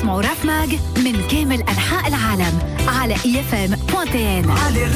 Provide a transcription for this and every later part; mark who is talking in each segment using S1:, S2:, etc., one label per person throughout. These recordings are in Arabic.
S1: تسمعوا راف ماج من كامل أنحاء العالم على EFM.n.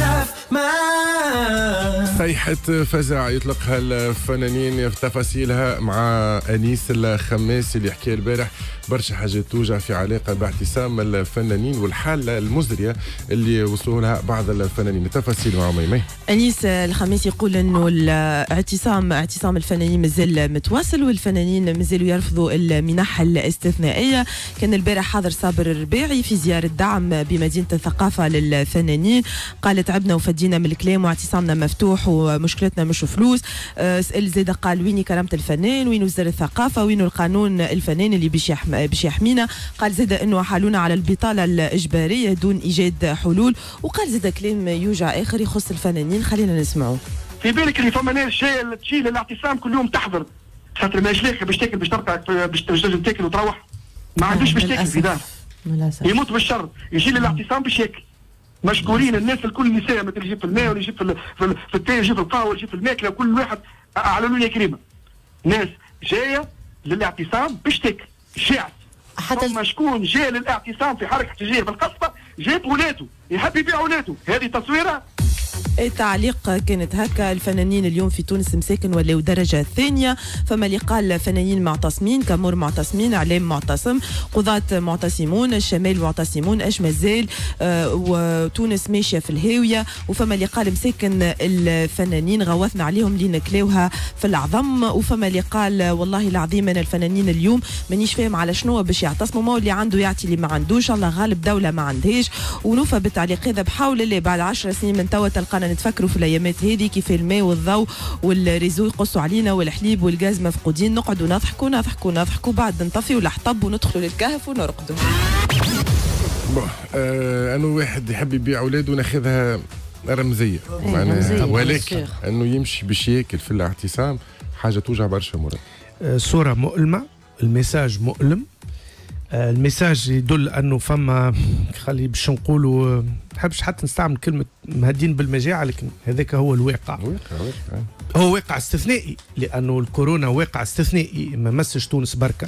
S2: صيحة فزع يطلقها الفنانين في تفاصيلها مع أنيس الخماسي اللي حكى البارح برشا حاجات توجع في علاقة باعتصام الفنانين والحالة المزرية اللي وصلوا لها بعض الفنانين. التفاصيل مع ميمي.
S3: أنيس الخماسي يقول إنه اعتصام الفنانين مازال متواصل والفنانين مازالوا يرفضوا المنح الاستثنائية. كان البارح حاضر صابر الرباعي في زيارة دعم بمدينة الثقافة للفنانين، قال تعبنا وفدينا من الكلام واعتصامنا مفتوح ومشكلتنا مش فلوس. سأل زيد قال ويني كرامة الفنان، وين وزارة الثقافة، وين القانون الفنان اللي باش يحمينا. قال زيد انه حالونا على البطالة الإجبارية دون إيجاد حلول. وقال زيد كلام يوجع آخر يخص الفنانين، خلينا نسمعه.
S4: في بالك اللي فما ناس جايه تشيل الاعتصام كل يوم تحضر خاطر ما يجليك باش تاكل باش ترقع باش تنجم تاكل وتروح، ما عندوش باش تاكل في دار، يموت بالشر يجي الاعتصام باش ياكل. مشكورين الناس الكل نساء مثل يجيب في الماء ولا يجيب في التاي يجيب في القهوه ولا يجيب في الماكله وكل واحد اعلنوا لي كريمه. ناس جايه للاعتصام باش تاكل شاعت. حتى شكون جاي للاعتصام في حركه احتجاجيه في القصبه جاب ولاده يحب يبيع ولاده، هذه تصويره.
S3: التعليق كانت هكا. الفنانين اليوم في تونس مساكن ولاو درجة ثانية، فما اللي قال فنانين معتصمين، كامور معتصمين، اعلام معتصم، قضاة معتصمون، الشمال معتصمون، اش مازال وتونس ماشية في الهاوية. وفما اللي قال مساكن الفنانين غوثنا عليهم اللي نكلاوها في العظم. وفما اللي قال والله العظيم انا الفنانين اليوم مانيش فاهم على شنو باش يعتصموا، ما اللي عنده يعطي اللي ما عندوش، الله غالب دولة ما عندهاش. ونوفى بالتعليق هذا بحاول اللي بعد 10 سنين من توا تلقانا نتفكروا في الايامات هذه كيف الماء والضوء والريزو يقصوا علينا والحليب والغاز مفقودين، نقعدوا نضحكوا بعد نطفيوا الحطب وندخلوا للكهف ونرقدوا.
S2: انه واحد يحب يبيع اولاده ناخذها رمزيه معناها، ولكن انه يمشي باش ياكل في الاعتصام حاجه توجع برشا مرات.
S5: صوره مؤلمه، الميساج مؤلم، الميساج يدل انه فما خلي باش نقولوا ما نحبش حتى نستعمل كلمه مهدين بالمجاعه، لكن هذاك هو الواقع. هو واقع استثنائي لانه الكورونا واقع استثنائي ما مسش تونس بركه.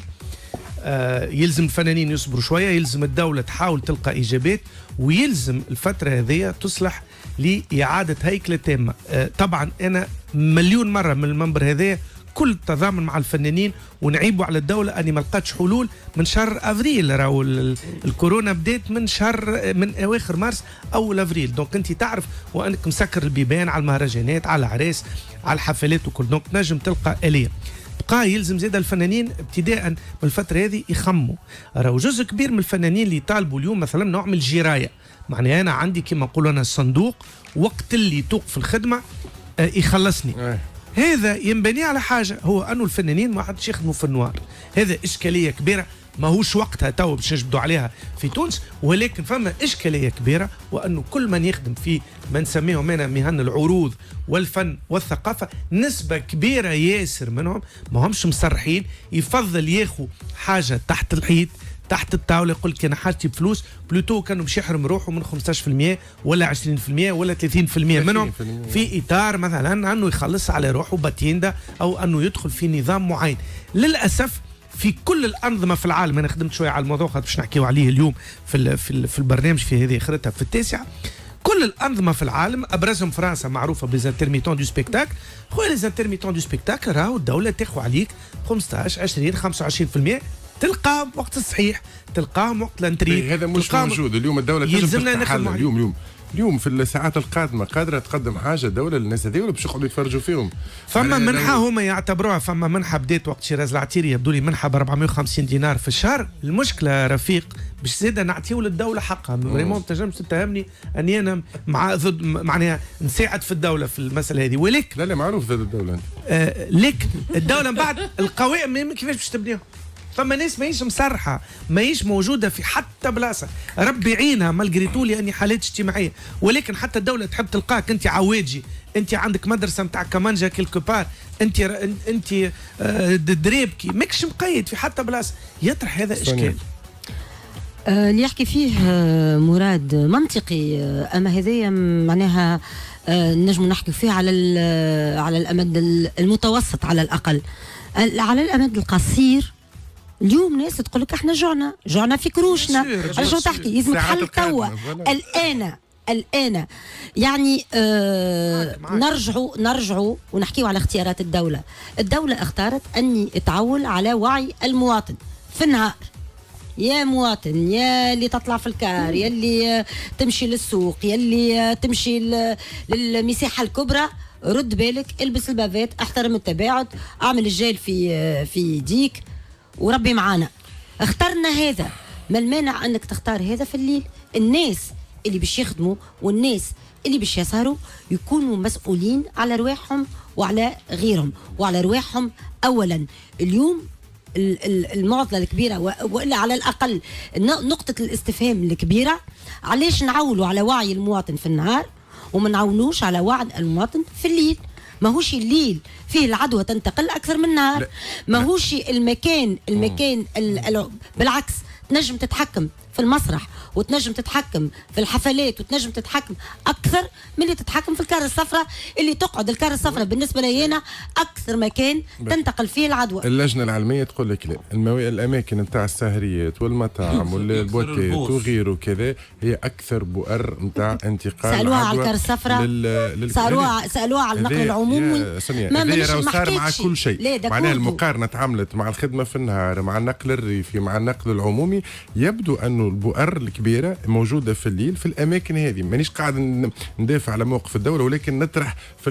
S5: يلزم الفنانين يصبروا شويه، يلزم الدوله تحاول تلقى اجابات، ويلزم الفتره هذه تصلح لاعاده هيكله تامه. طبعا انا مليون مره من المنبر هذا كل التضامن مع الفنانين ونعيبوا على الدولة أني ما لقاتش حلول من شهر أفريل. راهو الكورونا بدات من أواخر مارس أول أفريل، دونك أنت تعرف وأنك مسكر البيبان على المهرجانات على العراس على الحفلات وكل، دونك نجم تلقى آلية. بقى يلزم زيادة الفنانين ابتداء من الفترة هذه يخموا. راهو جزء كبير من الفنانين اللي يطالبوا اليوم مثلا نعمل جراية، معناها أنا عندي كما نقولوا أنا الصندوق وقت اللي توقف الخدمة يخلصني. هذا ينبني على حاجة، هو أنه الفنانين ما حدش يخدموا في النوار. هذا إشكالية كبيرة ماهوش وقتها تو باش نجبدوا عليها في تونس، ولكن فما إشكالية كبيرة وأنه كل من يخدم في ما نسميهم هنا مهن العروض والفن والثقافة نسبة كبيرة ياسر منهم ما همش مصرحين، يفضل ياخوا حاجة تحت الحيط تحت الطاوله، يقول لك انا حاجتي بفلوس، بلوتو كانوا باش يحرم روحه من 15% ولا 20% ولا 30% منهم في اطار مثلا انه يخلص على روحه باتيندا او انه يدخل في نظام معين. للاسف في كل الانظمه في العالم، انا خدمت شويه على الموضوع باش نحكيو عليه اليوم في البرنامج في هذه اخرتها في التاسعه. كل الانظمه في العالم ابرزهم فرنسا معروفه بليزانترميتون دو سبيكتاكل. خويا ليزانترميتون دو سبيكتاكل راهو الدوله تاخذ عليك 15 20 25%، تلقاهم وقت الصحيح، تلقاهم وقت الانتري.
S2: هذا مش موجود اليوم. الدوله يلزمنا نخدم اليوم في الساعات القادمه قادره تقدم حاجه الدوله للناس هذول باش يقعدوا يتفرجوا فيهم.
S5: فما منحه هما يعتبروها، فما منحه بدات وقت شيراز العتيري يبدو لي منحه ب 450 دينار في الشهر. المشكله رفيق باش زاد نعطيو للدوله حقها. فريمون ما تنجمش تتهمني اني انا مع ضد معناها نساعد في الدوله في المساله هذه، ولكن
S2: لا معروف ضد الدوله
S5: لكن الدوله من بعد القوائم كيفاش باش تبنيهم؟ فما ناس ماهيش مسرحه، ماهيش موجوده في حتى بلاصه، ربي يعينها مالغريتو لاني حالات اجتماعيه، ولكن حتى الدوله تحب تلقاك انت عواجي، انت عندك مدرسه نتاع كمانجا كيلكو بار، انت دريبكي ماكش مقيد في حتى بلاصه، يطرح هذا اشكال.
S6: اللي يحكي فيه مراد منطقي، اما هذايا معناها نجم نحكي فيه على الامد المتوسط على الاقل. على الامد القصير اليوم ناس تقول لك احنا جوعنا في كروشنا. على شو تحكي؟ لازم تحل توا الآن يعني نرجعوا ونحكيوا على اختيارات الدولة. الدولة اختارت أني تعول على وعي المواطن في النهار. يا مواطن، يا اللي تطلع في الكار، يا اللي تمشي للسوق، يا اللي تمشي للمساحة الكبرى، رد بالك، البس البافات، احترم التباعد، اعمل الجيل في ديك وربي معانا. اخترنا هذا، ما المانع انك تختار هذا في الليل؟ الناس اللي باش يخدموا والناس اللي باش يسهروا يكونوا مسؤولين على رواحهم وعلى غيرهم وعلى رواحهم اولا. اليوم المعضله الكبيره والا على الاقل نقطه الاستفهام الكبيره، علاش نعولوا على وعي المواطن في النهار وما نعاونوش على وعي المواطن في الليل؟ ماهوش الليل فيه العدوى تنتقل اكثر من النهار، ماهوش المكان بالعكس تنجم تتحكم في المسرح وتنجم تتحكم في الحفلات وتنجم تتحكم اكثر من اللي تتحكم في الكار الصفراء، اللي تقعد الكار الصفراء بالنسبه لي انا اكثر مكان تنتقل فيه العدوى.
S2: اللجنه العلميه تقول لك لا، الاماكن نتاع السهريات والمطاعم والبوتيت وغيره كذا هي اكثر بؤر نتاع انتقال.
S6: سالوها على الكار الصفراء، سالوها على النقل العمومي.
S2: ما صار مع كل شيء. معناها المقارنه تعاملت مع الخدمه في النهار، مع النقل الريفي، مع النقل العمومي. يبدو انه البؤر الكبيره موجوده في الليل في الاماكن هذه. مانيش قاعد ندافع على موقف الدوله، ولكن نطرح في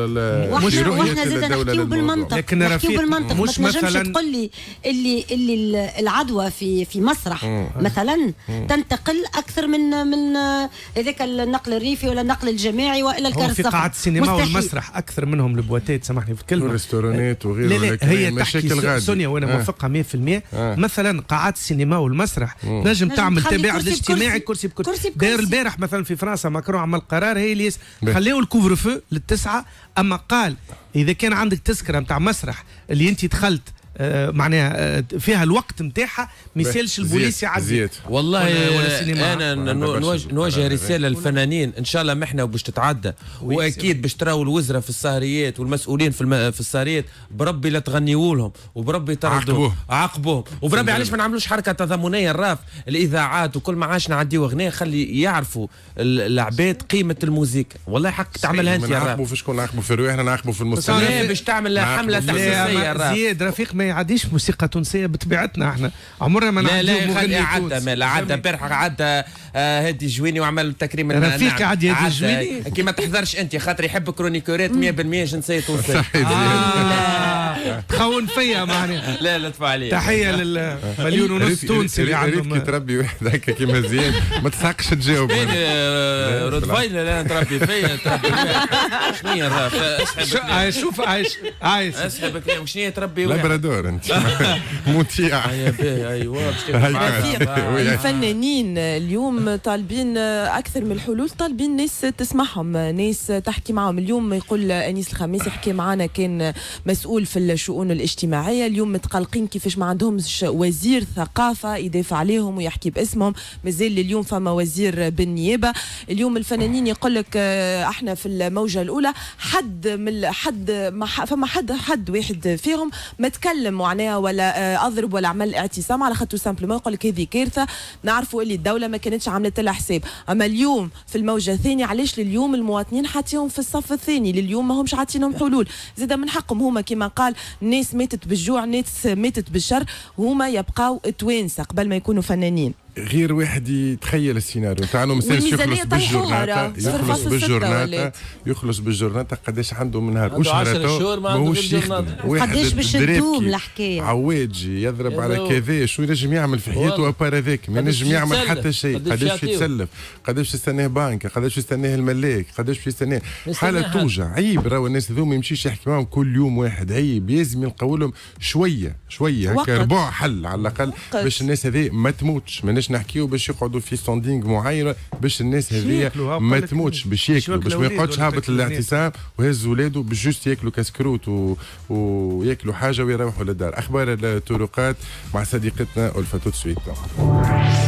S6: واحنا زاد نحكيو بالمنطق.
S2: لكن
S6: نحكيو بالمنطق، مش مثلا تقول لي اللي العدوى في مسرح مثلا تنتقل اكثر من هذاك النقل الريفي ولا النقل الجماعي والا الكار الصفراء.
S5: في قاعات السينما والمسرح اكثر منهم البواتات، سامحني في الكلمه،
S2: والريستورانات وغيره.
S5: لا هي مشاكل سونيا وانا موافقها 100%. مثلا قاعات السينما والمسرح نجم تعمل تباعد اجتماعي كرسي بكرسي. داير البارح مثلا في فرنسا ماكرون عمل قرار هي اللي خليوا الكوفر فو للتسعة، اما قال اذا كان عندك تذكره نتاع مسرح اللي انت دخلت معناها فيها الوقت نتاعها ما يسالش البوليس يعدي.
S7: والله انا نوجه رساله للفنانين، ان شاء الله محنا وباش تتعدى، واكيد باش تراو الوزراء في السهريات والمسؤولين في السهريات بربي لا تغنيوا لهم وبربي تردوا عاقبوهم وبربي علاش ما نعملوش حركه تضامنيه. الراف الاذاعات وكل ما عادش نعديو اغنيه خلي يعرفوا العباد قيمه الموسيقى. والله حق تعملها انت يا راف.
S2: نعاقبوا في شكون؟ نعاقبوا في رواحنا، نعاقبوا في المستمعين.
S7: باش تعمل حمله تحسيسيه الراف.
S5: زياد رفيق ما يعديش موسيقى تونسيه بطبيعتنا احنا، عمرنا ما نعديو مغني
S7: تونسي. لا عدى البارح عدى هادي الجويني وعمل تكريم
S5: رفيق عدى هادي الجويني.
S7: كي ما تحضرش انت خاطر يحب كرونيكورات 100% جنسيه تونسيه.
S5: تخون فيا معناها.
S7: لا لطف عليك.
S5: تحيه للمليون ونص تونسي اللي عندهم.
S2: كي تربي واحد هكا كيما زياد ما تسحقش تجاوب.
S7: روتفايل لا تربي فيا تربي شنو الراف؟
S5: شوف عايش
S7: اسحب شنو تربي
S2: لابرادور انت مطيع.
S7: ايوه
S3: الفنانين اليوم طالبين اكثر من الحلول، طالبين ناس تسمعهم، ناس تحكي معهم. اليوم يقول انيس الخميس يحكي معنا، كان مسؤول في الشؤون الاجتماعيه. اليوم متقلقين كيفاش ما عندهمش وزير ثقافه يدافع عليهم ويحكي باسمهم، مازال اليوم فما وزير بالنيابه. اليوم الفنانين يقول لك احنا في الموجه الاولى فما حد واحد فيهم ما تكلم معناها ولا اضرب ولا عمل اعتصام، على خاطر سامبلومون يقول لك هذه كارثه، نعرفوا اللي الدوله ما كانتش عملت لها حساب. اما اليوم في الموجه الثانيه علاش لليوم المواطنين حاطيهم في الصف الثاني؟ لليوم ما همش عاطينهم حلول. زاد من حقهم هما كما قال، ناس ماتت بالجوع، ناس ماتت بالشر، هما يبقاو توانسه قبل ما يكونوا فنانين.
S2: غير واحد يتخيل السيناريو تاعنا مساس يخلص بالجورناتا قداش عنده من نهار وشهرته ماهوش يخدم.
S6: قداش باش تدوم الحكايه؟
S2: عواجي يضرب على كذا، شو ينجم يعمل في حياته ابار هذاك؟ ما ينجم يعمل حتى شيء. قداش يتسلف، قداش يستناه بانكه، قداش يستناه الملاك، قداش يستناه. حاله توجع. عيب راهو الناس هذوما ما يمشيش يحكي معاهم كل يوم واحد. عيب، لازم يلقاو لهم شويه هكا ربع حل على الاقل باش الناس هذه ما تموتش. نحكيو باش يقعدوا في ستاندينغ معين باش الناس هذه ما تموتش، باش ياكلوا، باش ما يقعدش هابط الاعتصام وهز ولاده باش جوست ياكلوا كسكروت وياكلوا حاجه ويروحوا للدار. اخبار الطرقات مع صديقتنا ألفة توت سويت.